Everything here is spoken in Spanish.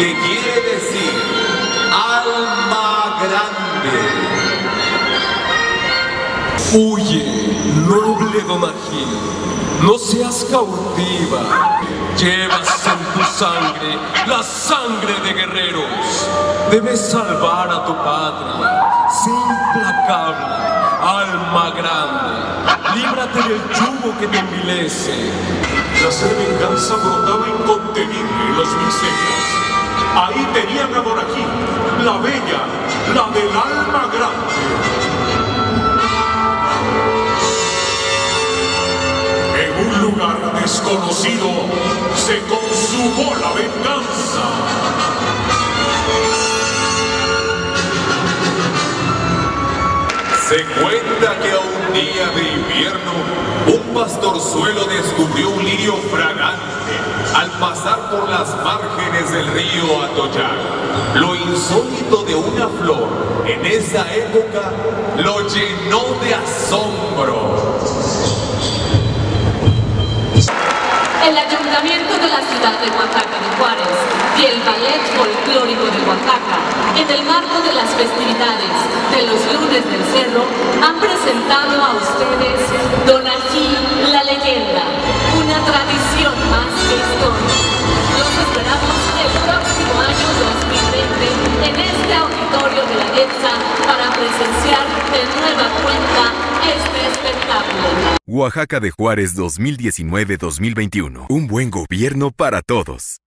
que quiere decir alma grande. Huye, noble Donají, no seas cautiva. Llevas en tu sangre la sangre de guerreros. Debes salvar a tu patria. Sé implacable, alma grande. Líbrate del yugo que te envilece. La sed de venganza brotaba incontenible en las miserias. Ahí tenían a Donají, la bella, la del alma grande. En un lugar desconocido se consumó la venganza. Se cuenta que a un día de invierno, un pastorzuelo descubrió un lirio fragante al pasar por las márgenes del río Atoyac. Lo insólito de una flor en esa época lo llenó de asombro. El Ayuntamiento de la ciudad de Oaxaca de Juárez y el Ballet Folclórico de Oaxaca, en el marco de las festividades de los Lunes del Cerro, han presentado a ustedes Donají, la leyenda, una tradición más que historia. Los esperamos el próximo año 2020 en este auditorio de la EXA para presenciar de nueva cuenta este espectáculo. Oaxaca de Juárez 2019-2021. Un buen gobierno para todos.